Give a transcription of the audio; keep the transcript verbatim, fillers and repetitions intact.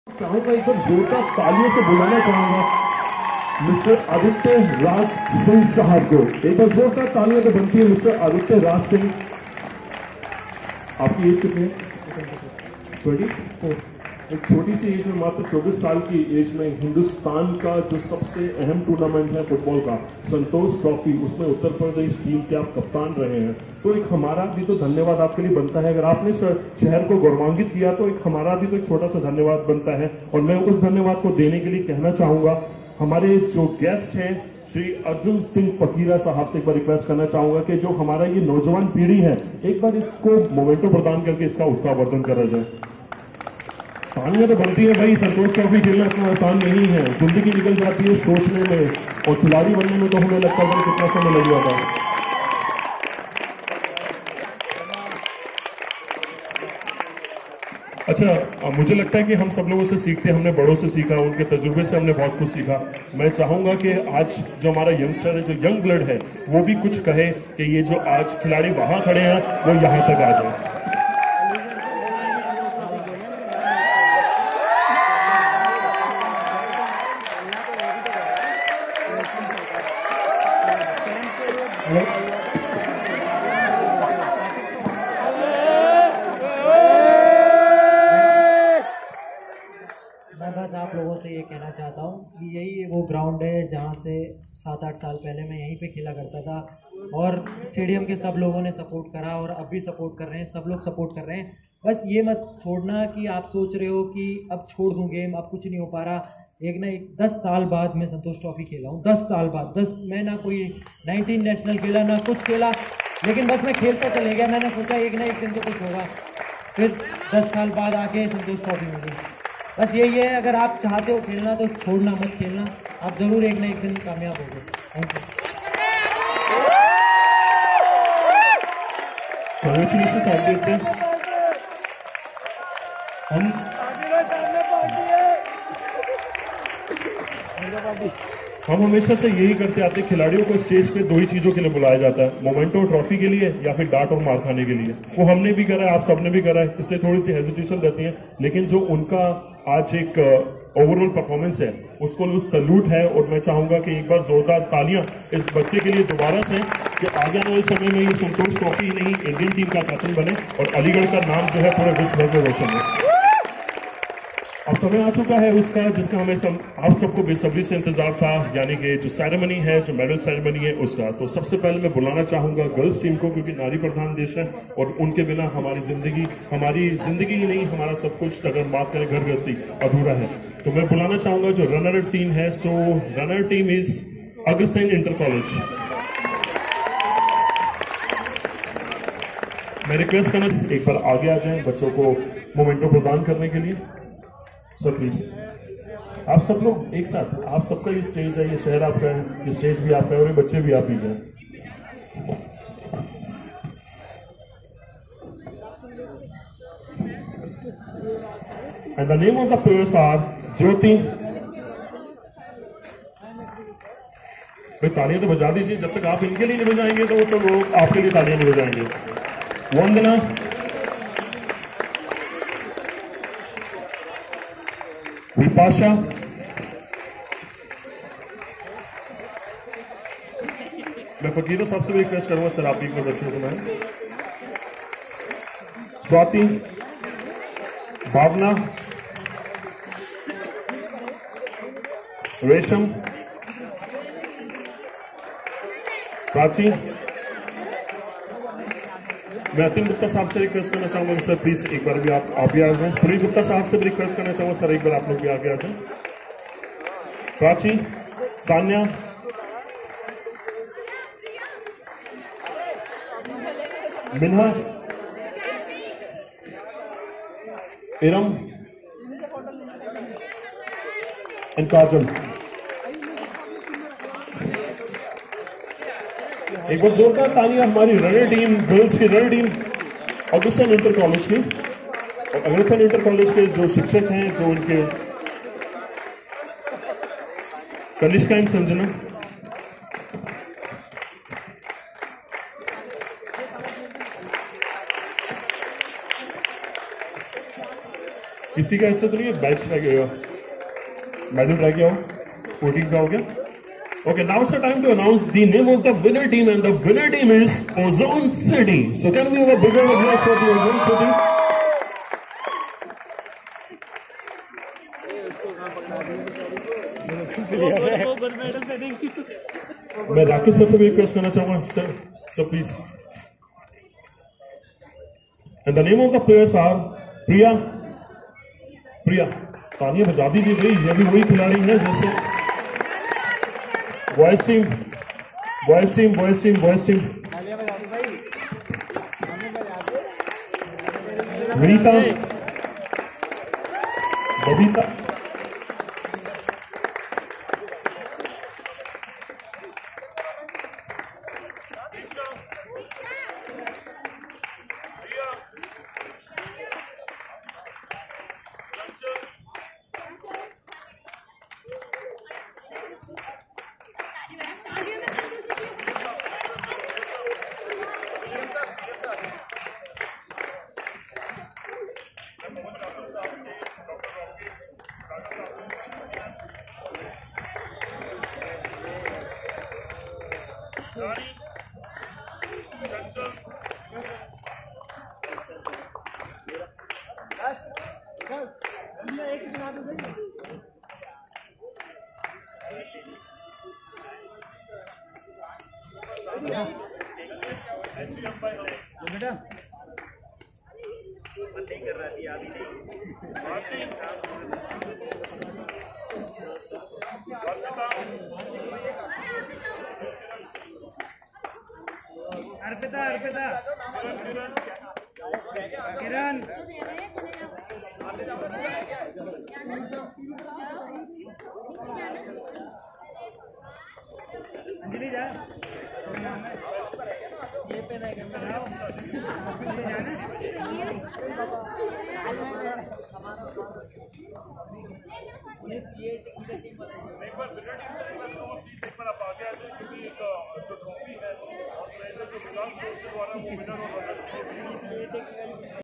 चाहूंगा एक बार जोरदार तालियों से बुलाना चाहूंगा मिस्टर आदित्य राज सिंह साहब को। एक बार जोरदार तालियां तो बनती है मिस्टर आदित्य राज सिंह। आपकी एज कितनी है? Twenty four. एक छोटी सी एज में, मात्र चौबीस साल की एज में, हिंदुस्तान का जो सबसे अहम टूर्नामेंट है फुटबॉल का, संतोष ट्रॉफी, उसमें उत्तर प्रदेश टीम के आप कप्तान रहे हैं। तो एक हमारा भी तो धन्यवाद आपके लिए बनता है। अगर आपने शहर को गौरवान्वित किया तो एक हमारा भी तो एक छोटा सा धन्यवाद बनता है। और मैं उस धन्यवाद को देने के लिए कहना चाहूंगा हमारे जो गेस्ट हैं श्री अर्जुन सिंह पकीरा साहब से एक बार रिक्वेस्ट करना चाहूंगा कि जो हमारा ये नौजवान पीढ़ी है, एक बार इसको मोमेंटो प्रदान करके इसका उत्साहवर्धन करा जाए। तालियां तो बनती है भाई, संतोष ट्रॉफी खेलना इतना आसान नहीं है। जिंदगी निकल जाती है सोचने में, और खिलाड़ी बनने में तो हमें लगता है कितना समय लग जाता है। अच्छा, मुझे लगता है कि हम सब लोगों से सीखते हैं, हमने बड़ों से सीखा, उनके तजुर्बे से हमने बहुत कुछ सीखा। मैं चाहूंगा कि आज जो हमारा यंगस्टर है, जो यंग ब्लड है, वो भी कुछ कहे कि ये जो आज खिलाड़ी वहां खड़े हैं वो यहां तक आ जाए। मैं बस आप लोगों से ये कहना चाहता हूँ कि यही वो ग्राउंड है जहाँ से सात आठ साल पहले मैं यहीं पे खेला करता था, और स्टेडियम के सब लोगों ने सपोर्ट करा और अब भी सपोर्ट कर रहे हैं, सब लोग सपोर्ट कर रहे हैं। बस ये मत छोड़ना कि आप सोच रहे हो कि अब छोड़ दूँ गेम, अब कुछ नहीं हो पा रहा। एक ना एक दस साल बाद मैं संतोष ट्रॉफी खेला हूँ, दस साल बाद। दस मैं ना कोई नाइनटीन नेशनल खेला, ना कुछ खेला, लेकिन बस मैं खेलता चले गया। मैंने सोचा एक ना एक दिन तो कुछ होगा, फिर दस साल बाद आके संतोष ट्रॉफी मिली। बस यही है, अगर आप चाहते हो खेलना तो छोड़ना मत, खेलना आप ज़रूर एक ना एक दिन कामयाब होगे। Thank you. हम हम हमेशा से यही करते आते, खिलाड़ियों को स्टेज पे दो ही चीजों के लिए बुलाया जाता है, मोमेंटो ट्रॉफी के लिए या फिर डांट और मार खाने के लिए। वो हमने भी करा है, आप सबने भी करा है, इसलिए थोड़ी सी हेजिटेशन रहती है। लेकिन जो उनका आज एक ओवरऑल परफॉर्मेंस है उसको सल्यूट है। और मैं चाहूंगा कि एक बार जोरदार तालियां इस बच्चे के लिए दोबारा से, कि आगे आने वाले समय में ये संतोष ट्रॉफी ही नहीं, इंडियन टीम का कैप्टन बने और अलीगढ़ का नाम जो है पूरे विश्व भर में रोशन हो। अब समय आ चुका है उसका जिसका हमें सब, आप सबको बेसब्री से इंतजार था, यानी कि जो सेरेमनी है, जो मेडल सेरेमनी है उसका। तो सबसे पहले मैं बुलाना चाहूंगा गर्ल्स टीम को, क्योंकि नारी प्रधान देश है और उनके बिना हमारी जिंदगी हमारी जिंदगी ही नहीं, हमारा सब कुछ, अगर बात करें घर गृहस्थी, अधूरा है। तो मैं बुलाना चाहूंगा जो रनर टीम है। So runner team is Agrasen inter college. मैं रिक्वेस्ट करना एक बार आगे आ जाए बच्चों को मोमेंटो प्रदान करने के लिए। सर प्लीज आप सब लोग एक साथ, आप सबका ये स्टेज है, ये शहर आपका है, ये स्टेज भी आपका है और ये बच्चे भी आप ही हैं। And the name of the players are Jyoti. भाई तालियां तो बजा दीजिए, जब तक आप इनके लिए नहीं बजाएंगे तो तो लोग आपके लिए तालियां नहीं बजाएंगे। वंदना, विपाशा, मैं फकीर साहब से भी रिक्वेस्ट करूंगा सर आप एक बच्चों को। मैं स्वाति, भावना, रेशम, प्राची, मैं अतिन गुप्ता साहब से रिक्वेस्ट करना चाहूंगा कि सर प्लीज एक बार भी आप आप भी आ जाएं। पुनीत गुप्ता साहब से भी रिक्वेस्ट करना चाहूंगा सर एक बार आप लोग भी आगे आ जाएं। प्राची, सान्या, मिन्हा, इरम एंड काजल। एक बार जोरदार तालियां हमारी रनर टीम, गर्ल्स की runner team Agrasen inter college की। और अग्रसेन इंटर कॉलेज के जो शिक्षक हैं, जो उनके कनिष्का एंड संजना, किसी का ऐसा तो नहीं है बैच रह गया, मेडल रह गया हो, फोर्टीन का हो गया? Okay, now it's the time to announce the name of the winner team, and the winner team is Ozone City. So can we have a bigger applause for the Ozone City? मैं Rakesh sir से भी request करना चाहूंगा, sir sir please. And the name of the players are Priya Priya Tania बजा दीजिए भाई, ये भी वही खिलाड़ी है जैसे boys team boys team boys team boys team Rita Babita Arpita Arpita Kiran Anjali जा ये पे नहीं करना एक बार विनर टीम से रिक्वेस्ट करूंगा प्लीज एक बार आप आगे आ जाए, क्योंकि जो ट्रॉफी है और जो विकास कोच के द्वारा वो विनर और रनर्स के लिए